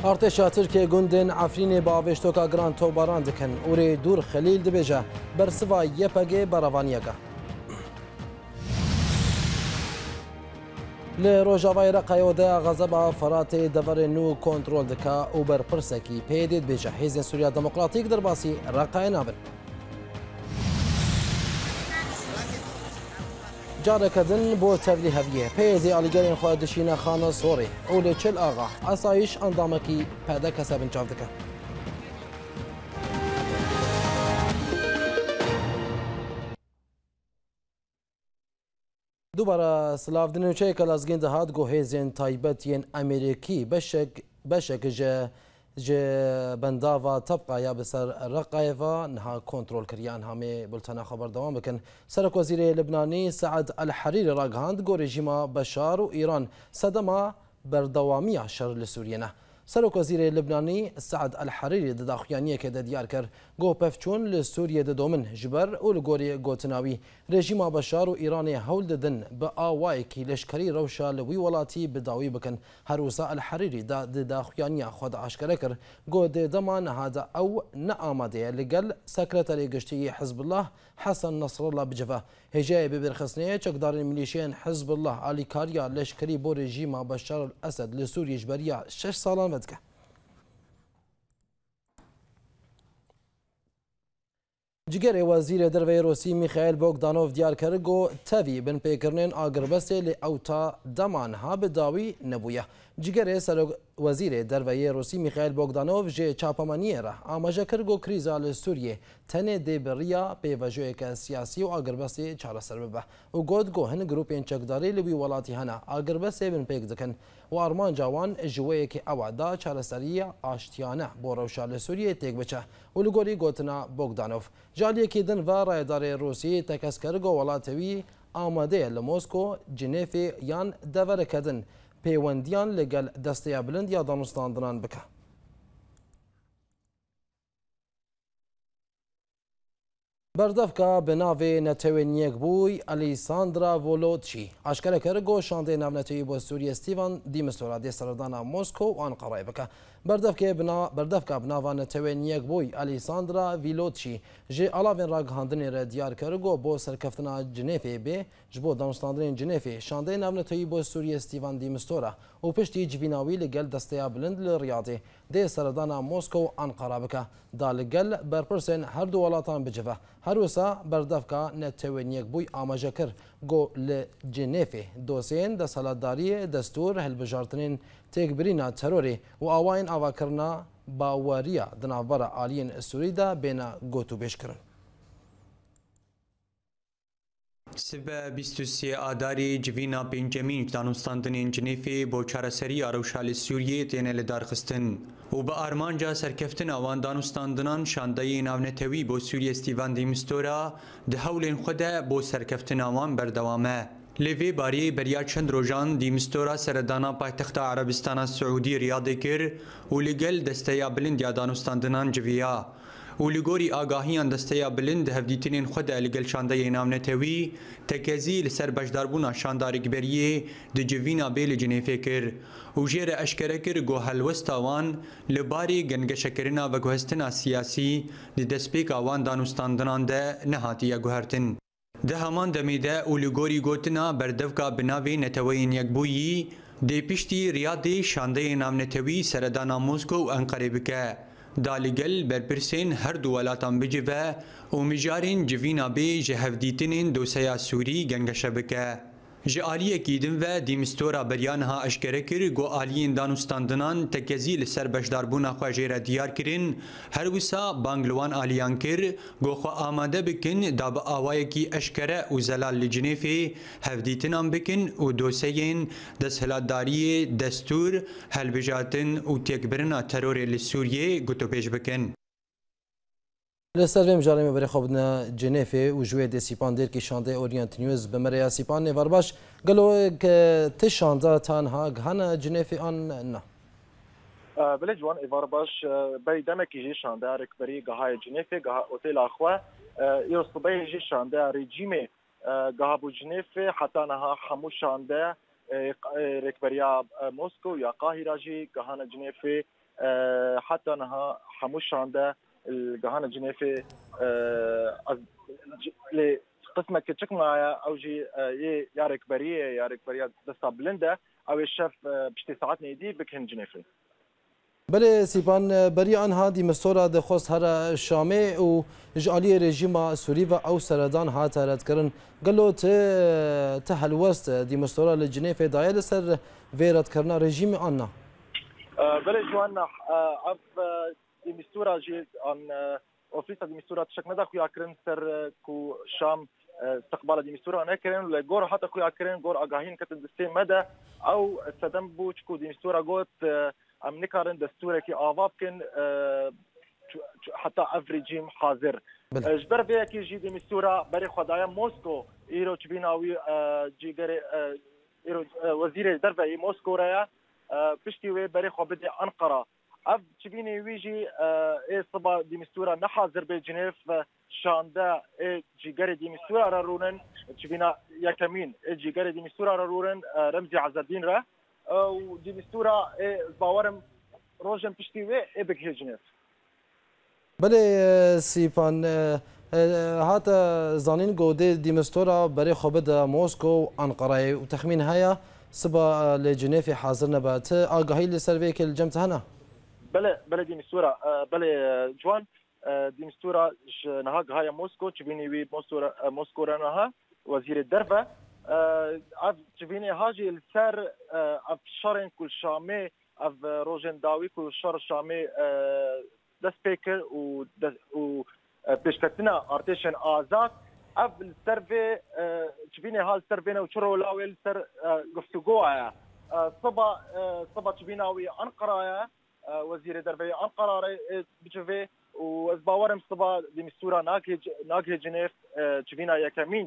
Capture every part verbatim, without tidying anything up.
ارتشا ترکیه گوندن عفرین با آوشتوکا گران توباران دکن اوری دور خلیل دبیجه برسوا یپگه براوانیگه لروجاوای رقایو ده غضب فرات دور نو کنترل دکا او بر پرسکی پیدید بیجه حزب سوریا دموکراتیک در باسی رقای نابن جاره کدن بو تبلی هفیه پیزی آلیگرین خواهد دشینه خانه سوری اولی چل آغا اسایش اندامکی پیدا کسبن چاو دکه دوباره سلاف دنوچه کلازگین دهات گو هیزین تایبتین امریکی بشک بشک جه جه بنداوا طبقه یا بسر رقایفا نها کنترل کریان همه بلتنا خبر دوام بکن سرک وزیر لبنانی سعد الحریری راگهاند گو رژیم بشار و ایران صدما بردوامی شر لسوریه نه سرک وزیر لبنانی سعد الحریری داخیانی که دیار کر گو پفچون لسوریه دومن جبر او لگوری گوتناوی رژیم بشار و ایران هول ددن با آوای کی لشکری روشا لوی ولاتی بداوی بکن هروسا الحریری دا داخیانی خود اشکره کر گو د دمان هذا او نآمده لگل سکرتری گشتی حزب الله حسن نصر الله بجفا هجای ببرخصنه چقدار ملیشین حزب الله علی کاریا لشکری بو رژیم بشار الاسد لسوریه جبریا شش سالان ودکه جگر وزیر دروی روسی میخائیل بوگدانوف دیار کرد گو تاوی بن پیکرنین آگربسته لی اوتا دمان ها بداوی نبویه جگر سر وزیر دروی روسی میخائیل بوگدانوف جه چاپمانیه را آماجه کرد گو کریزا لسوریه تنه دی بریا پیوجوه که سیاسی و آگربسته چاره سر ببه و گود گو هن گروپین چکداری لبی ولاتی هنه آگربسته بن پیک دکن و آرمان جوان جوه که اوادا چاره سریه آشتیانه بو روشا لسوریه تیک بچه و لگوری گوتنا بوگدانوف جالیه که دن و رایدار روسی تکس کرد گو ولاتوی آماده لموسکو جنیفی یان دور کدن پیوندیان لگل دسته بلند یا دانستاندنان بکه بردفکا به ناو نتوینیک بوی الیساندرا ولوتچی اشکره کرد گو شانده ناو نتوی با سوریه استیوان دیمستورا دی سردانا موسکو و آنقره بکه بردفکا بنا بردفکا به ناو نتوینیک بوی الیساندرا ولوتچی جه علاوه راگهاندنی را دیار کرد گو با سرکفتنا جنیفی به جبو دانستاندن جنیفی شانده ناو نتوی با سوریه استیوان دیمستورا و پشتی جویناوی لگل دسته بلند لریاضی دی سردانا موسکو و آنقره بکه دا لگل برپرسن هر دو ولاتان بجوه هروسا بردفکا نتوینیک بوی آماجه کر گو لجنیفی دوسین د سالاداری دستور هلبجارتنین تکبرینا تروری و آواین آواکرنا باوریا دنابرا آلین سوری دا بینا گوتو بیش کرن سبه بیست و سه آداری جوینا پنجمین دانستاندنین جنیفی با چارەسەری آروشال سوریه تینه لدارخستن و با آرمانجا سرکفتن آوان دانستاندنان شانده ناونتوی با سوریه استیوان دیمستورا ده هولین خوده با سرکفتن آوان بردوامه لیوی باری بریا چند روژان دیمستورا سردانا پایتخت عربستان سعودی ریاض کر و لگل دسته بلند یا دانستاندنان جویا و لگوری آگاهیان دسته بلند هفدیتینین خود لگل شانده ناونتوی تکزی لسر بجداربونا شاندارگبریه ده جوینا بیل جنیفه کر و جیر اشکره کر گو هلوستاوان لباری گنگشکرنا و گوهستنا سیاسی ده دسپیک آوان دانستاندنان ده نهاتی گوهرتن ده همان دمیده و لگوری گوتنا بردفکا بناوی نتوین یکبویی ده پشتی ریادی شانده ناونتوی سردانا موسکو و انقره بکه دالگل برپرسین هر دو ولاتان بجوه و مجارین جوینا بی جهفدیتنین دوسیا سوری گنگشه بکه جه آلیه کیدن و دیمستورا بریانها اشکره کر گو آلیین دانستاندنان تکزی لسر بشداربونا خواجه را دیار کرن هر وسا بانگلوان آلیان کر گو خوا آماده بکن دا با آوائه کی اشکره و زلال لجنیفی هفدیتنان بکن و دوسیین دستهلاتداری دستور هلبجاتن و تکبرنا ترور لسوریه گوتو پیش بکن لسر مجارمه برای خوبنا جنیفه و جوی دی سیپان دیر که شانده اورینت نیوز بمریا سیپان نوار باش گلو که تشانده تانها گهانا جنیفه آن نه بله جوان ایوار باش بری دمه که جی شانده رکبری گهای جنیفه گها اوتیل آخوه یو صبح جی شانده رژیم گها بو جنیفه حتی نها همو شانده رکبریا موسکو یا قاهره جی گهانا جنیفه حتى نها حموش شانده الجهان جنيفي قسمة كتشك معايا أو جي يارك بريه يارك بريه دستا بلنده أو الشف بشتي ساعات نيدي بكهن جنيفي. بله سیبان بری آنها دیمستورا دخواست هر شامه و جعلی رژیم سوری و او سردان ها ترد کرن قالوا ته تحلوست دیمستورا لجنیف دایل سر ویرد کرنا رژیم آنها. بله جوانا اف دیمستورا جی آن اوفیس دیمستورا تشک ندا خویا کرن سر کو شام استقبال دیمستورا نکرن ولی گور حتی خویا کرن گور آگاهین کتن دسته مده او سدم بوچ کو دیمستورا گوت ام نكارن دستوركي آوابكن حتى اف ريجيم حاضر جبر فيها كي جي ديمستورا بري خدايا موسكو ايرو تشبيناوي جيجري ايرو وزير درفي موسكو رايا بشتي وي بري خو بدي انقره اف تشبيني ويجي اي صبا ديمستورا نحاضر بجنيف شاندا اي جيجري ديمستورا رارونن تشبينا يا كمين اي جيجري ديمستورا رارونن رمزي عز الدين را و دیمستورا باورم روزن پشتیوه ابک هجنف. بله سیپان هات زانین گوده دیمستورا برای خوابد موسکو انقره و تخمین هیا سبا لجنیف حاضر نبات آگاهی لسروی که الجمت هنا. بله بله دیمستورا بله جوان دیمستورا نهاج هیا موسکو چبینی وی موسکو موسکو رنها وزیر الدرفه اف تبيني هاجي السر اف شرن كل شامي اف روجن داوي كل شر شامي دس بيكر و و بيشكتنا ارتيشن ازاد اف السرفي تبيني هال سرفينا وشرو لاوي السر قفتقوها صبا صبا تبيناوي انقره وزير دربي انقره بجفي وزباورم صبا ديمستورا ناكي ناكي جنيف تبينا يا كمين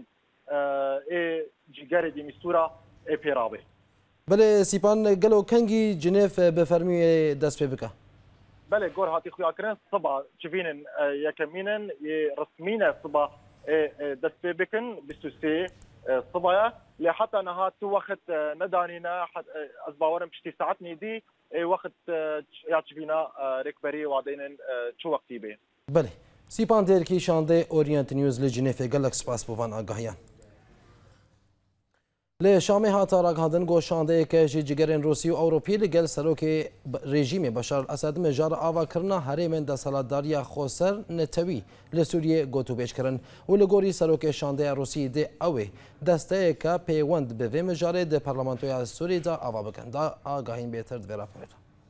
ای جیگر دیمستورا ای پیرابه. بله سیپان گلو کنگی جنیف بفرمی دست پی بکه. بله گور هاتی خویا کرن صبا چوینن یکمینن رسمینه صبا دست پی بکن بیست و سه صبایا لحتى نها تو وقت ندانينا از باورم پشتی ساعت نیدی وقت یا چوینا رکبری وعدین چو وقتی به. بله سیپان درکی شانده اورینت نیوز لجنیف گلک سپاس بوان آگاهیان. لی شامی هاتا راگهاندن گوشانده که جیگرین روسی و اوروپی لگل سروک رژیم بشار الاسد مجار آوا کرنا هرمن دسالتداری خوسر نتوی لسوریه گوتو بیش کرن و لگوری سروک شانده روسی ده اوه دسته که پیوند به وی مجاره ده پارلمانتوی سوری دا آوا بکن دا آگاهین بیتر ده راپورت.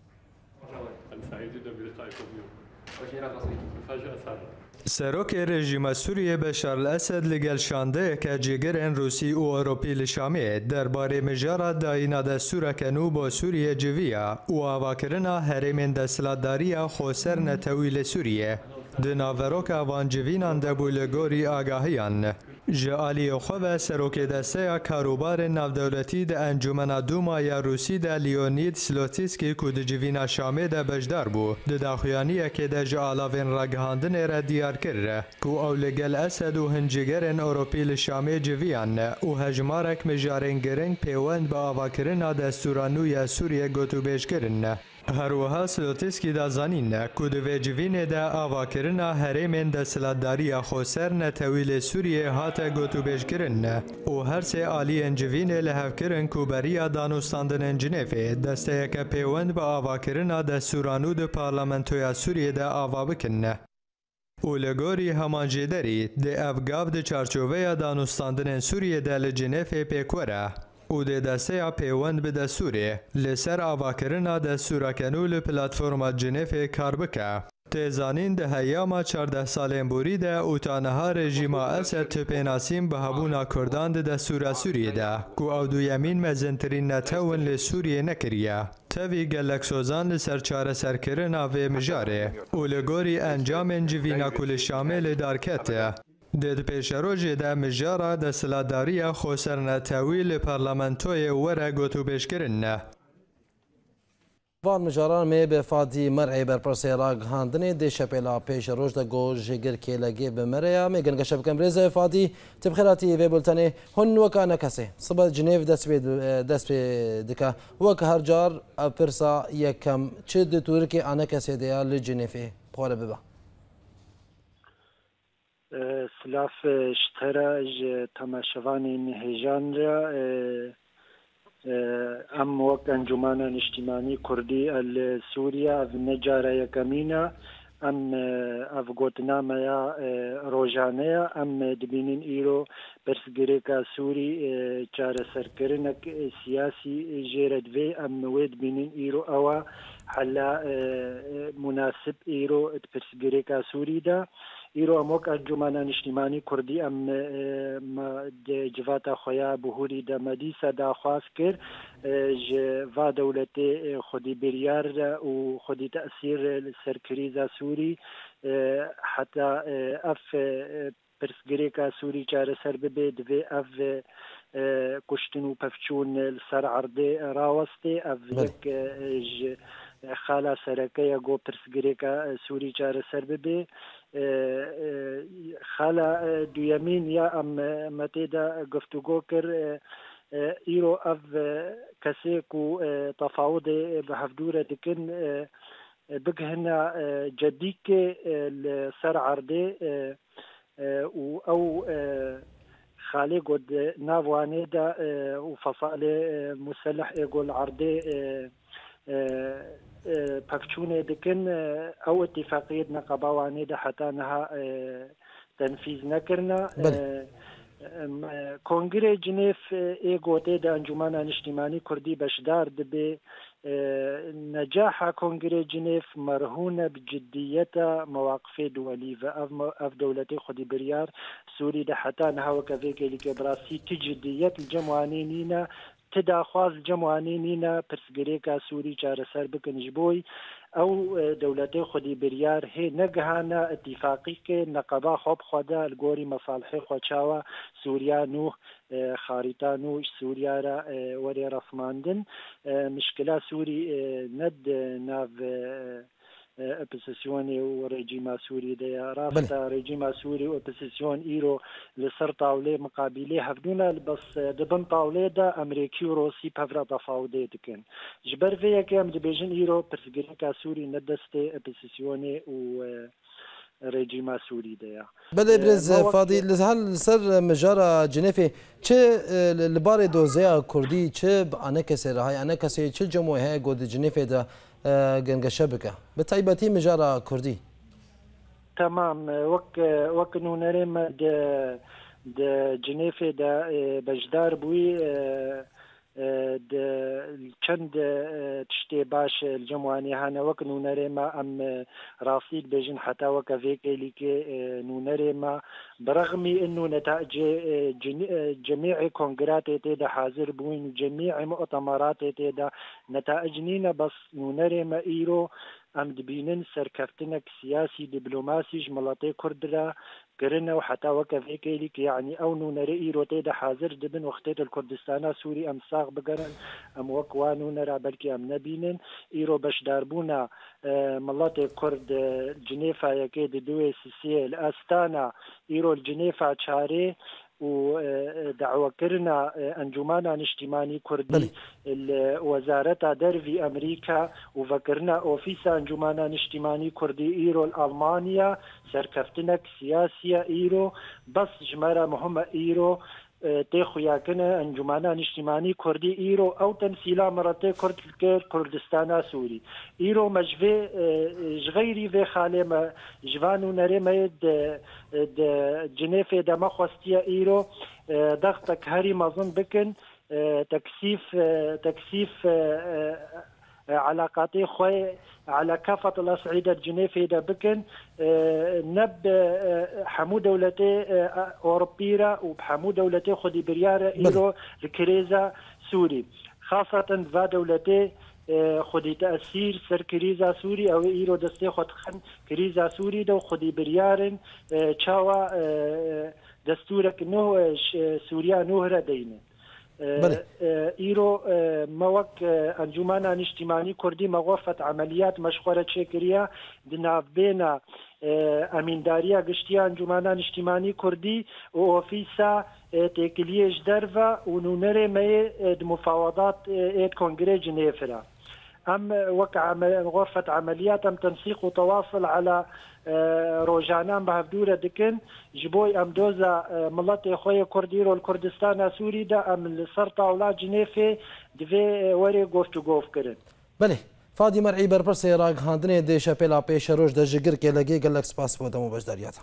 سروک رژیم سوریه بشار الاسد لگل شانده که جیگرین روسی و اوروپی لشامی درباره مجارا داینا دستور کنو با سوریه جویا و آواکرنا هرمین دستلاتداری خوسر نتویل سوریه دناوروک آوان جوینان دبو لگوری آگاهیان جعالی خواه سروک دسته کاروبار نافدولتی ده انجمن دوما یا روسی ده لیونید سلوتیسکی که ده جوینا شامه ده بجدار بو ده داخویانیه که ده جعالاوین راگهاندن را دیار کرده که او لگل اسد و هنجگرن اوروپی لشامه جویان و هجمارک مجارن گرنگ پیوند با آواکرنا دستورانو یا سوریه گوتو بیش کرن هروها سلوتیسکی دا زانین که دوی جوین دا آواکرنا هرمین دا سلاداری خوسر نتویل سوریه هاتا گوتو بیش کرن و هر سه آلی انجوین لحف کرن که بریا دانوستاندن انجنیفه دسته یک پیوند با آواکرنا دا سورانو دا پارلمنتویا سوریه دا آوا بکن. و لگوری همان جدری ده افگاف ده چارچوبه دانوستاندن سوریه ده لجنیفه پیکوره او ده دسته پیوند به دستوره لسر آواکرنا دستورا کنو لپلاتفورما جنیف کار بکه. تیزانین ده هیاما چارده سالین بوری ده او تانها رژیما اسد تپیناسیم به هبونا کردان ده دستورا سوریه ده که او دو یمین مزنترین نتون لسوریه نکریه. تاوی گلک سوزان لسر چاره سرکرنا و مجاره او لگوری انجام انجوینا کل شامل دارکته. دید پیشروج ده مجارا دستلاتداری خوسر نتوی لپارلمنتوی وره گوتو بیش کرن. وان مجاران می به فادی مرعی بر پرسی راگ هاندنی دی شپیلا پیش روش دا گوش گر کلگی به مریا می گنگ شبکم رزه فادی تبخیراتی و بولتنی هن وکا نکسی صبح جنیف دست بی دست بی دکا وکا هر جار پرسا یکم چه دو تورکی آنه کسی دیا لجنیفی بخوره ببا سلاف اشتراج تماشوانی نهجان را ام وقت انجمان اجتماعی کردی السوریا و نجاره یکمینا ام افغوتنامه یا روزانه ام دبینین ایرو پرسگریکا سوری چاره سرکرنک سیاسی جیرد وی ام نوید بینین ایرو اوا حلا مناسب ایرو پرسگریکا سوری دا ایرو اموک انجمان اجتماعی کردی ام جوات خویا بهوری دا مدیسا دا خواست کر جوا دولت خودی بریار و خودی تأثیر سرکریزا سوری حتی اف پرسگریکا سوری چاره سر ببه دوی اف کشتن و پفچون سر عرده راوسته اف یک خالا سرکه گو پرسگریکا سوری چاره سر ببه خالا دویمین یا ام متیدا گفتگو کر ایرو اف کسی کو تفاوض به هفدوره دکن بگهنا جدی که سر عرده و او خالی قد ناوانه دا و فصال مسلح اقول عرده پفچونه دکن او اتفاقیت نقباوانه دا حتی نها تنفیذ نکرنا کنگره جنیف ایگوته دا انجمان اجتماعی کردی بشدار دبه نجاح کنگره جنیف مرهون بجدیت مواقف دولی و اف دولت خودی بریار سوری دا حتی نها وکفه که براسی تجدیت الجمعانینینا تداخواز جمعانینینا پرسگریکا سوری چاره سر بکنجبوی او دولت خودی بریار هی نگهانا اتفاقی که نقبا خوب خدا الگوری مصالح خوچاوا سوریا نو خارطا نو سوریا را وری رسماندن مشکل سوری ند ناو اپوزیسیون و رژیم سوری ده راستا رژیم سوری و اپوزیسیون ایرو لسر طاوله مقابله هفدونا بس دبن طاوله ده امریکی و روسی پفرا تفاوضه دکن جبر ویا که ام دبیجن ایرو پرسگریکا سوری ندست اپوزیسیون و رژیم سوری ده بله برز فادی هل سر مجارا جنیفی چه لبار دوزیا کردی چه آنه کسی رهای آنه کسی چه جمعه گود جنیفی ده گنگ شبکه به طیبتی مجارا کردی تمام وک وک نونرم د د جنیف د بجدار بوی د چند تشتی باش الجمعانی هانا وک نونرم ام راسيد بجن حتى وك فيكلي كي نونرم برغم انه نتائج جميع كونغرات تيدا حاضر بوين جميع مؤتمرات تيدا نتائج نينا بس نونرم ايرو ام دبینن سرکفتنک سیاسی دیپلوماسی جملاتی کردرا کرنا وحتى وكفي كيليك يعني او نونري ايروتي ده حاضر دبن وقتيت الكردستان سوري ام ساغ بقرن ام وكوانو نرى بلكي ام نبينن ايرو باش داربونا ملاطي كرد جنيفا يكيد دوي سيسي الاستانا ايرو الجنيفا تشاري ودعوة كرنا أنجمانا اجتماعي كردي وزارة درفي أمريكا وفكرنا أوفيسا أنجمانا اجتماعي كردي إيرو الألمانيا سركفتنك سياسية إيرو بس جمارة مهمة إيرو تيخو ياكنا انجمانا اجتماعي كردي ايرو او تمثيلا مرتي كرد كردستان سوري ايرو مجفي جغيري في خالما جوانو نريما د جنيفه د مخوستيا ايرو ضغطك هاري مظن بكن تكثيف تكثيف علاقاتي خوي على كافة الأصعدة الجنيفية دا بكن نب حمو دولتي أوروبيرا وبحمو دولتي خدي بريارة إيرو الكريزة سوري خاصة فا دولتي خدي تأثير سر كريزة سوري أو إيرو دستي خد خن كريزة سوري دو خدي بريارن تشاوا دستورك نو سوريا نوهرة دينه إيرو موك أنجمانا اجتماعي كردي مغوفة عمليات مشخورة شكرية دناف بين أمين داريا قشتيا أنجمانا اجتماعي كردي وأوفيسا تكليش درفا ونونري مي مفاوضات إيد كونغري جنيفرا أم وقع غرفة عمليات أم تنسيق وتواصل على روجانان بهفدورة دكن جبوي أم دوزا ملتي خويا كرديرو الكردستان سوري دا أم السرطة ولا جنيفي دفي وري قوفتو قوف كرن بله فادي مرعي برپرسي راق هاندني دي شاپيلا پیش روش دا جگر که لگي گلک سپاس بودمو بجدارياتا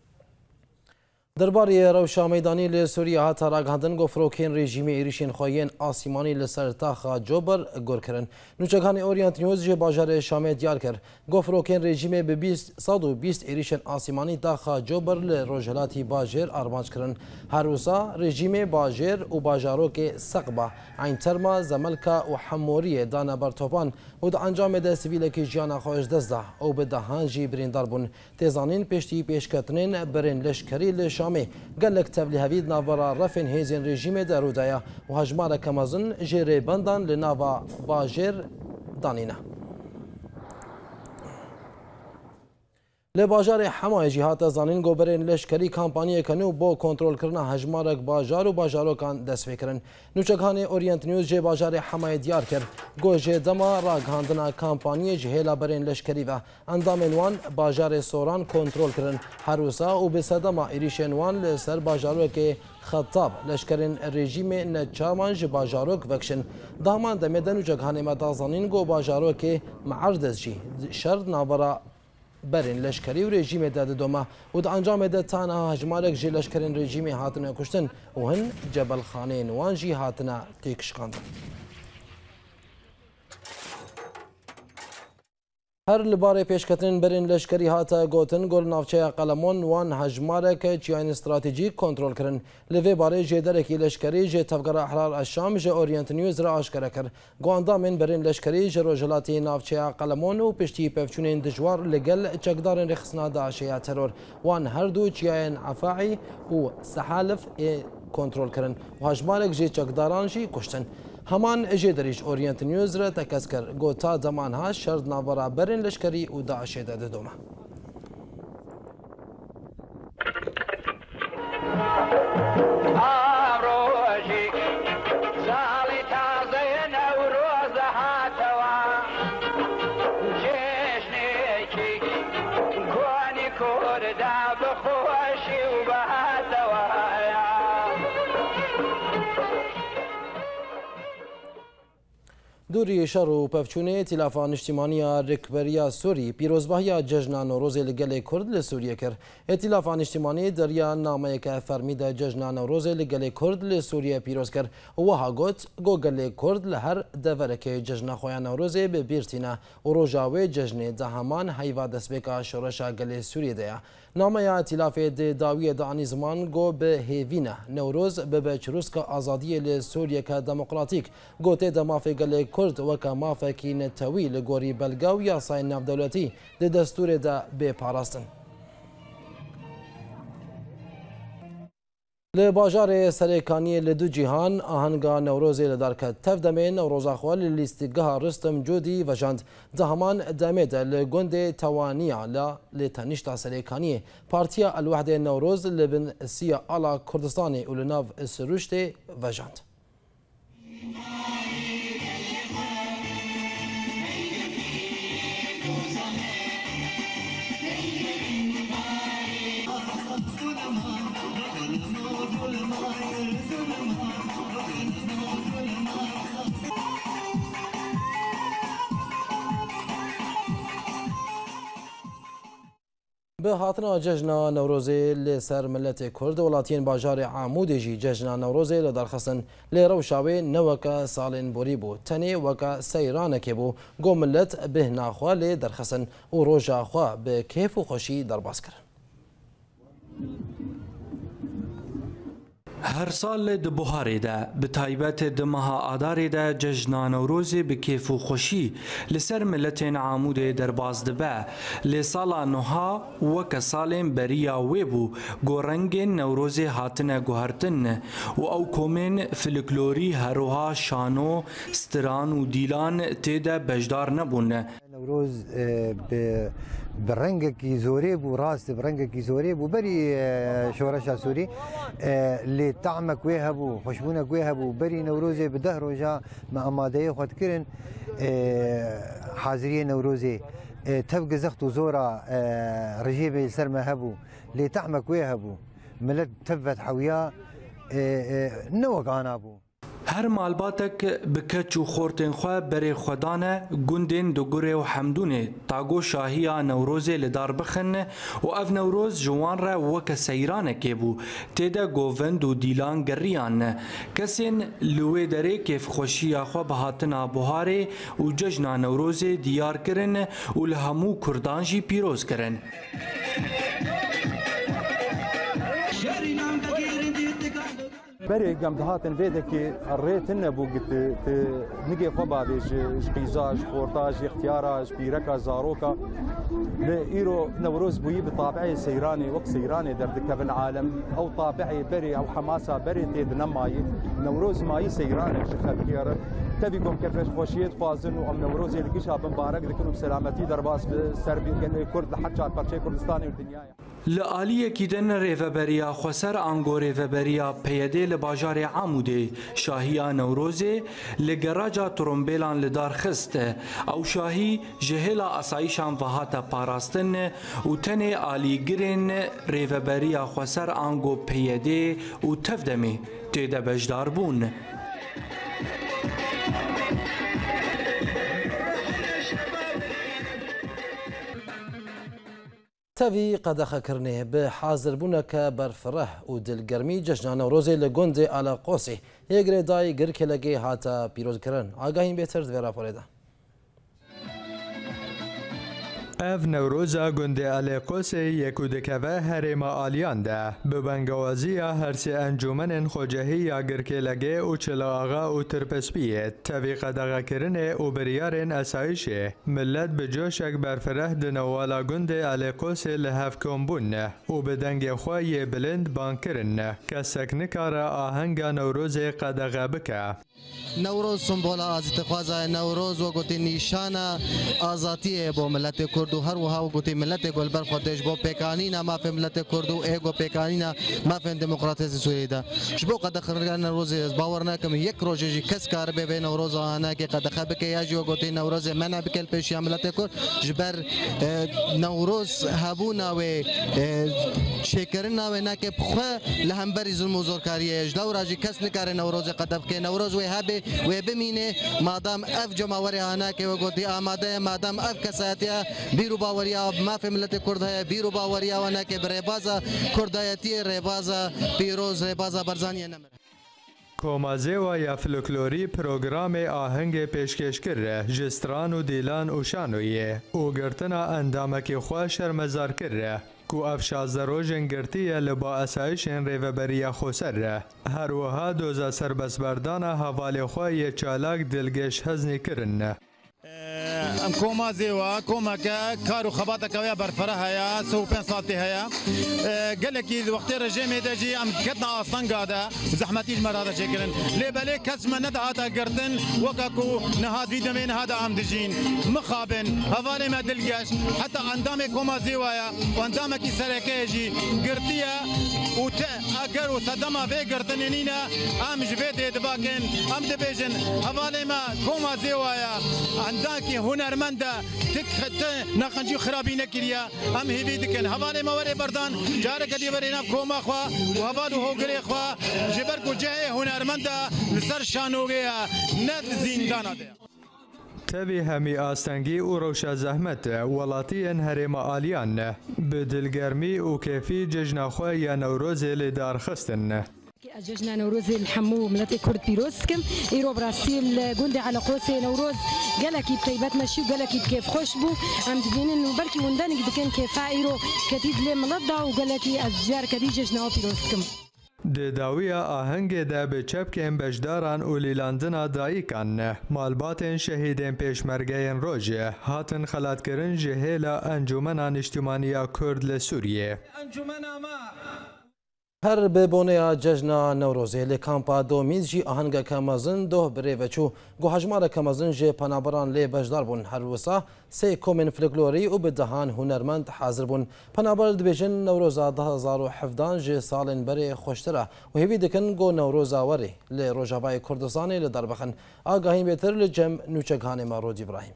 درباره روشا میدانی لسوریه هاتا راگهاندن گو فروکین رژیم ایریشین خواهین آسیمانی لسر تاخا جوبر گور کرن نوچگان اورینت نیوز جه باجار شامه دیار کر گو فروکین رژیم به بیست و بیست ایریشین آسیمانی تاخا جوبر لروجلاتی باجر آرمانج کرن هر روزا رژیم باجر و باجارو که سقبه عین ترما زملکا و حموریه دانا برتوپان و دا انجام ده سویل که جیانا خواهش دزده او به دهانجی بریندار بون تیزانین پشتی پیشکتنین برین لشکری لش شامي قال لك تبلي هفيد نافرا رفن هيزن ريجيم دارودايا وهجمارة كمازن جيري بندان لنافا باجر دانينا لباجار حمای جهات زانین گوبرین لشکری کمپانی کنو با کنترل کردن هجمارک باجار و باجارو کان دست فکرن نوچگان اورینت نیوز جه باجار حمای دیار کرد گوجه دما راگهاندنا کمپانی جهلا برین لشکری و اندام وان باجار سوران کنترل کردن هر روزا و به صدما ایریشن وان لسر باجارو که خطاب لشکرین رژیم نچامانج باجاروک وکشن دامان دمدن نوچگان مدازانین گو باجارو که معرض جی شرط نابرا برین لشکری و رژیم داده دوما و دا انجام ده تانا هجمارک جی لشکرین رژیمی هاتنه کشتن و هن جبل خانه نوان جی هاتنه تیکشکاندن. هر لباره پیشکتن برین لشکری هاتا گوتن گل نافچه قلمون وان هجمارک چیان استراتژیک کنترل کرن لوی باره جدرکی لشکری ج تفگر احرار الشام ج اورینت نیوز را آشکار کر گواندامن برین لشکری ج روجلاتی نافچه قلمون و پشتی پفچونین دجوار لگل چکدارن رخصنا داعشیا ترور وان هر دو چیان عفاعی و سحالف کنترل کرن و هجمارک ج چکداران جی کشتن همان اجدریش اورینت نیوز را تکس کر گوتا زمان ها شرط نابرا برین لشکری و داعش داده دوما دوری شر و پفچونه تلافان اجتماعی رکبریا سوری پیروزباهی جشن نوروز لگل کرد لسوریه کر ائتلاف اجتماعی دریا نامه که فرمید جشن نوروز لگل کرد لسوریه پیروز کر و ها گوت گوگل کرد لهر دورک جشن خویا نوروز به بیرتینه و روجاوی جشن دهمان حیوا دسبکا شورشا گل سوریه دیا نامه ائتلاف داوی دانی زمان گو به هیوینه نوروز به بچروسکا آزادی لسوریه که دموکراتیک گوته دمافه گل کرد وکه مافکی نتوی لگوری بلگاو یا ساین ناف دولتی ده دستور ده بپاراستن. لباجار سرکانی لدو جیهان آهنگا نوروز لدارکت تفدمین نوروز اخوال لیستگاه رستم جودی و جاند دهمان دمید لگند توانیا لتنشت سرکانی پارتیا الوحده نوروز لبن سیا آلا کردستانی ولناف سروشت و جاند. به هاتنا جشن نوروزی لسر ملت کرد ولاتین باجار عمود جی جشن نوروزی لدرخستن لروشاوی نوکا سالن بوری بو تنی وکا سیران که بو گو ملت به ناخوا لدرخستن و روژا خوا به کیف و خوشی درباس کرد. هر سال د بهارê de bi taybet di meha Adarê de cejna Newrozê bi kêf û xweşî li ser miletên Amûdê derbas dibe. Lê sala niha weke salên beriya wê bû got rengên Newrozê hatine guhertin û ew komên folklorî herwiha şano, stiran û dîlan tê de bejdar nebûn. نوروز برنگکی زوری بو راست برنگکی زوری بو بری شورش سوری لی طعمک ویه بو خوشبونک ویه بو بری نوروزی بده روزا ما آماده خود کرن حاضری نوروزی تبقى زخت وزورا رجيبه سر ما هبو لی طعمک ویه بو ملت تبت حویا نوک آنا بو هر مالباتک بکچ و خورتن خو بری خدانه گوندین دوگوره و حمدونه تاگو شاهیا نوروزه لدار بخن و اف نوروز جوان را وک سیرانه که بو تیده گووند و دیلان گریان کسین لوی دره کیف خوشیا خو بهاتنا بهاره و ججنا نوروزه دیار کرن و لهمو کردانجی پیروز کرن. بري قام دهاتن فيدك الريتن بو قلت نجي خبا بيج قيزاج خورتاج اختياراج بيركا زاروكا ايرو نوروز بوي بطابعي سيراني وقت سيراني دردك بالعالم او طابعي بري او حماسه بري تيد نماي نوروز ماي سيراني شخبير تبيكم كيفاش خوشيت فازن وام نوروز يلقيشها بمبارك لكم بسلامتي درباس سربي كرد لحتى برشي كردستاني والدنيا لعالیه کیدن ریوبریا خسر انگو ریوبریا پیاده لباجار عموده شاهیا نوروزه لگراجا ترومبیلان لدار خسته او شاهی جهلا اسایشان وهاتا پاراستن و تنه آلیگرین ریوبریا خسر انگو پیاده و تفدمی تیده بجدار بون. تەوی قەدەخەکردنێ بە حازربوونەکە بەرفرەح و دلگەرمی جەژنا نەورۆزێ لە گوندێ ئالەقۆسی یەکگرێدای گرکێلەگەی هاتە پیرۆزکردن ئاگاهین بێتر دوێ راپۆرێدا. اف نوروزا گنده آلقوس یکو دکوه هرما آلیان ده ببنگوازی هرسی انجومن خوجهی یا گرکلگه و چلاغا و ترپسپیه توی قدغه کرنه و بریارن اسایشه ملت بجوشک برفره دنوالا گنده آلقوس لحف کمبون و بدنگ خواهی بلند بانکرن کسک نکار آهنگ نوروز قدغه بکه. نوروز سمبول آزادی خوازه نوروز و گوتی نشانه آزادی با ملت کرد و هر وها و گوتی ملت گلبر خودش با پیکانینا ما فهم ملت کرد و ایگو پیکانینا ما فهم دموکراتیک سوری ده شبو قد خرجنا نوروز باور نکم یک روزی کس کار به به نوروز آنها که قد خب که یا جو گوتی نوروز من بکل پیش ملت کرد جبر نوروز هبونا و شکرنا و نک بخوا لهم بری ظلم و زورکاری اجدا و راجی کس نکاره نوروز قد که نوروز و هبه و بمینه مادام اف جماوری آنها که و گوتی آماده مادام اف کساتیا بیرو باوریا ما فهم ملت کرد ہے بیرو باوریا و نک بربازا کردایتی ربازا پیروز ربازا برزانی نمر کومازه و یا فلکلوری پروگرام آهنگ پیشکش کرده جستران و دیلان و شانویه او گرتنا اندامکی خواه شرمزار کرده کو افشاز روژن گرتیه لبا اسایشن ریوبریا خوسر هر وها دوزا سربسبردان حوالی خواه چالاک دلگش هزنی کرن ام کوما زیوا کوما که کارو خباتا کویا برفره هیا سو پنج ساعتی هیا قال لك وقت رجيم دجي ام كتنا اصلا قاعده زحمتي المراره شكرا لي بالي كسمه ندعتا قرتن وكاكو نهاد في دمين هذا ام دجين مخابن هفالي ما دلقاش حتى اندامي كوما زيوايا واندامك سركيجي قرتيا وت اجر وصدما في قرتنينا ام جبيت دباكن ام دبيجن هفالي ما كوما زيوايا عندك هنرمنده تك نخنجي خرابي نكريا ام هيفي دكن هفالي ما وري بردان جارك دي برينا كوما خوا وهفالو هوغري خوا جبركو جاي هنرمنده لسر شانوغيا ند زندانا ده تبي همي آستنگی و روشا زحمت ولاتی هرم آلیان بدلگرمی و کیفی ججنا خواه یا نوروز لدار خستن ججنا نوروز الحمو ملتي كرد بيروسكم ايرو براسيل قندي على قوسي نوروز قالكي بطيبات ماشي وقالكي بكيف خوشبو عم تبين انه بركي وندانك دكان كيف ايرو كتيد لي ملضه وقالكي اشجار كدي ججنا بيروسكم داویە ئاهەنگێدا بە چەپکێن بەشداران و لیلاندنا دایکان مالباتên شەهیدên پێشمەرگەیên Rojê hatin xelatkirin ji hêla Encûmena Niştimaniya Kurd li Sûriyê. هر ببونه جشن نوروزی لکامپا دومیز جی آهنگ کمازن دو بره وچو گوهجمار کمازن جی پنابران لی بجدار بون هر وسا سه کومن فلکلوری و بدهان هنرمند حاضر بون پنابر دبیجن نوروزا ده هزار و حفدان جی سالن بره خوشتره و هیوی دکن گو نوروزا وری لی روجاوای کردستانی لدربخن آگاهی بیتر لجم نوچگان مارود ابراهیم.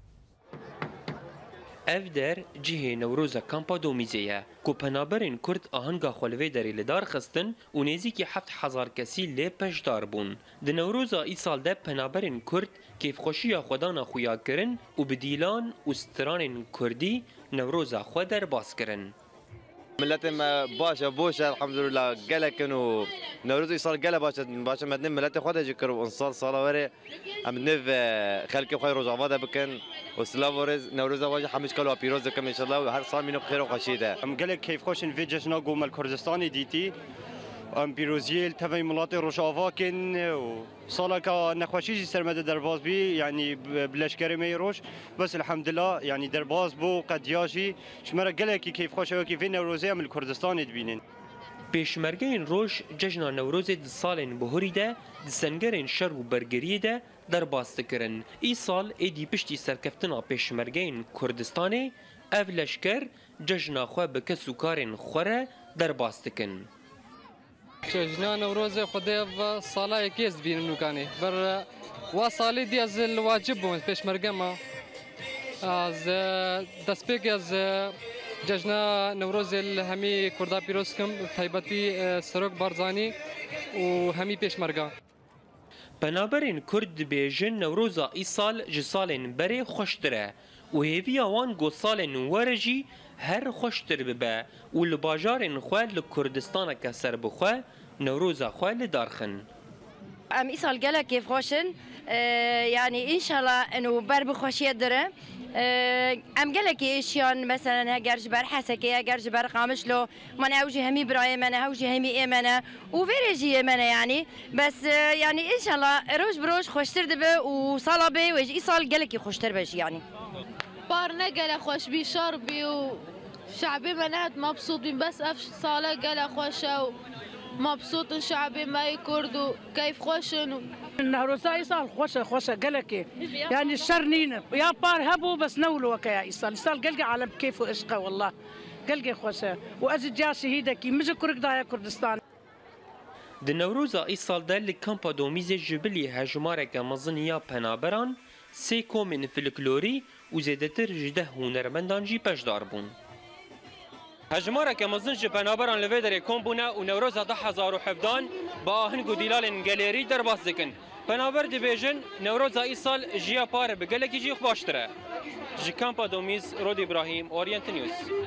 اف در جهه نوروز کامپا دومیزیه کو پنابرین کرد آهنگا خلوی دری لدار خستن و نزدیکی هفت هزار کسی لی پشدار بون. د نوروزا ای سال ده پنابرین کرد کیف خوشی خودانا خویا کرن و بدیلان و ستران کردی نوروزا خود در باز کرن. ملت ما باشه بوشه الحمد لله قال كانوا نوروز صار قال باشه باشه مدن ملت خود ذكروا انصار صلاه وري ام نف خلك خوي رجعوا بكن وسلام ورز نوروز واجه حمش كلوا بيروز كم ان شاء الله وهر صار منو بخير وخشيده ام قال كيف خوش في جشنا قوم الكردستاني ديتي ام بيروزيل تبع ملات رجعوا كن صالك نخوشي سرمد درباز بي يعني بلشكري ميروش بس الحمد لله يعني درباز بو قد ياجي شمرا قال كيف خوش كيف نوروزي من الكردستان تبينين پیشمرگین روش جشن نوروز د سالن بهوری ده د سنگرین شر و برگری ده در باست کرن. ای سال ایدی پشتی سرکفتنا پیشمرگین کردستانی اف لشکر جشن خو بک سوکارین خوره در باست کن. جشن نوروز خدا و سالا یکیز بین نوکانی بر و سالی دی از الواجب بود پیشمرگه ما از دستپیک از جشن نوروز همی کردا پیروز کم تایبتی سرک بارزانی و همی پیشمرگه. بنابراین کرد بیجن نوروزا ای سال جسالن بری خوشتره و هیوی آوان گو سالن ورجی هر خوشتر ببه و لباجارن خواه لکردستان که سر بخواه نوروزا خواه لدارخن. ام ای سال گله کیف خوشن يعني إن شاء الله إنه برب خوشية درة أم قال لك إيشيان مثلا هجر جبر حسكي هجر جبر قامشلو ما نهوجي همي براي ما نهوجي همي إيمانة وفيرجي إيمانة يعني بس يعني إن شاء الله روج بروج خوشتر دبه وصلا بي ويجي صال قال لك خوشتر بيش يعني بارنا قال خوش بي شربي وشعبي منات مبسوط بس أف صالة قال خوشه مبسوط شعبي ما يكردوا كيف خوشن النهروزا يصال خوشه خوشه قالك يعني الشرنين يا بار هبوا بس نولوا وكيا يصال يصال قلقي على كيف وعشقه والله قلقي خوشه واجد جا شهيدك مش كرك دايا كردستان د نوروزا ای سال ده لکامپا دومیز جبلی هجمارک مزنیا پنابران سه کومن فلکلوری و زیدتر جده هنرمندان جی پشدار بون. هجمارك مزن جبنابران لفيدري كومبونا ونوروز ده هزار وحفدان باهن قديلال جاليري درباس دكن بنابر دبيجن نوروز ايصال جيا بار بقلك جي باشتره جي كامبا دوميز رود ابراهيم اورينت نيوز.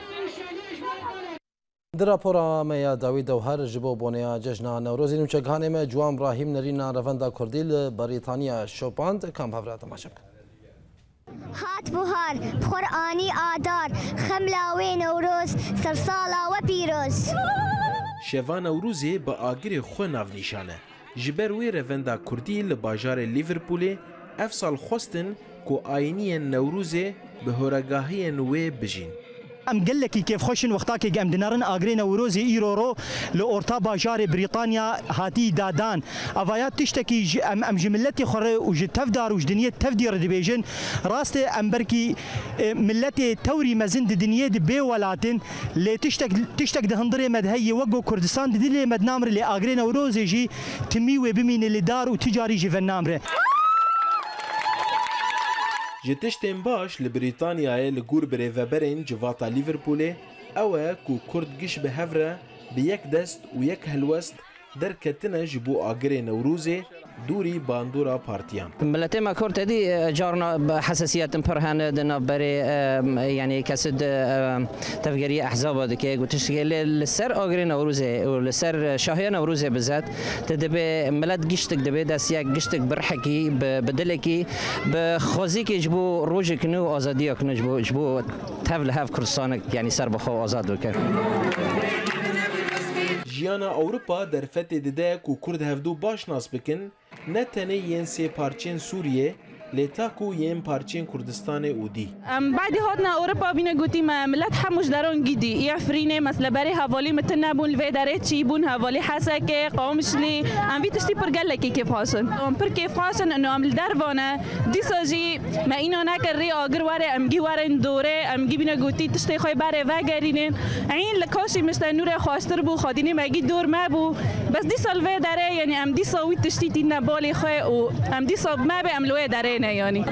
دراپورا میا داوید دوهر جبو بونیا جشن نوروزی نوچگان ما جوان ابراهیم نرینا روندا کردیل بریتانیا شوپاند کام هفرات تماشا هات بهار قرآنی آدار خملاوی نوروز سرسالا و پیروز شوا نوروزی با آگر خو ناو نیشانه جبر وی روندا کردی لباجار لیورپول اف سال خواستن کو آینی نوروزی به هرگاهی نوی بجین ام قال لك كيف خوشن وقتاك ام دينارن اغرينا وروزي ايرورو لاورتا باجار بريطانيا هاتي دادان افايات تشتكي ام ام جملتي خر وج تفدار وج دنيا تفدير دبيجن راست ام بركي ملتي توري مزند دنيا دبي ولاتن لي تشتك تشتك دهندري مدهي وقو كردستان دي مد نامر لي اغرينا وروزي جي تمي وبمين اللي دار وتجاري جي فنامره جتشتن باش لبريطانيا لجور بريفابرين جواتا ليفربول أو كو كرد جيش بهفرة بيك دست ويك هلوست دركتنا جبو آجري نوروزي دوري باندورا بارتيان. ملتي ما كرت دي جارنا بحساسيات برهان دنا بري يعني كسد تفجيرية أحزاب دكيك وتشتغل للسر آجري نوروزي وللسر شاهية نوروزي بالذات تدبي ملت جشتك دبي داسياك جشتك برحكي بدلكي بخوزيك جبو روجك نو آزاديك نجبو جبو تفل هاف كرسانك يعني سر بخو آزاد وكر. جیانا Ewropa derfetê dide ku Kurd hevdû baş nas bikin ne tenê yên sê parçên Sûriyê lê ta ku yên parçên Kurdistanê û dî. بعد هاتنا أوروبا بينا قوتي ما ملت حمش دارون جدي يعفريني مثلا بري هفالي متنا بون الفيدارات شي بون هفالي حسكة قومش لي أم في تشتي برجلة كي كيف حاسن أم بر كيف حاسن إنه أم الدربانة دي ساجي ما إنه ناكر ري أجر ورا أم جي ورا ندورة أم جي بينا قوتي تشتي خوي بري وجرينين عين لكاشي مثلا نور خاستر بو خاديني ما جي دور ما بو بس دي سالفة داره يعني أم دي سوي تشتي تينا بالي خوي و أم دي صاب ما بأم لوي دارينا يعني.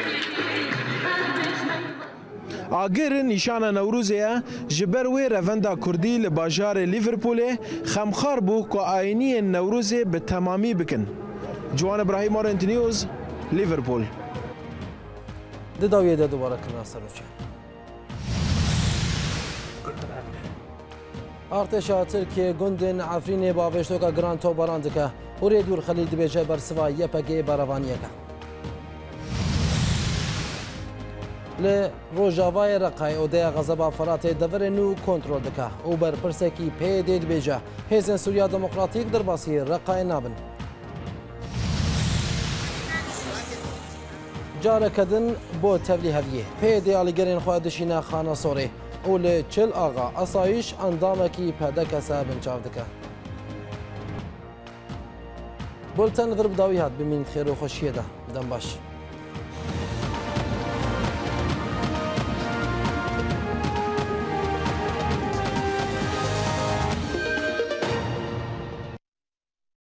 آگر نیشان نوروزه جبر وی روندا کردی لباجار لیورپول خمخار بو که آینی نوروزه به تمامی بکن. جوان ابراهیم آرنت نیوز لیورپول. دداویه ده دوباره کنار سروچه. ارتشا ترکیه گندن عفرین باوشتو که گران تو براندکه وری دور خلیل دبیجه برسوا یپگی باروانیه که. ل روجاوای رقای او ده غضب افراد دور نو کنترل دکه او بر پرسکی پی دید بیجه حزب سوریا دموکراتیک در باسی رقای نابن جاره کدن بو تبلی هویه پی دی آلیگرین خواهدشین خانه سوری او ل چل آغا اسایش اندامکی پدک سا بنچاو دکه بولتن غرب داوی هات بمینید خیر و خوشیه ده دم باش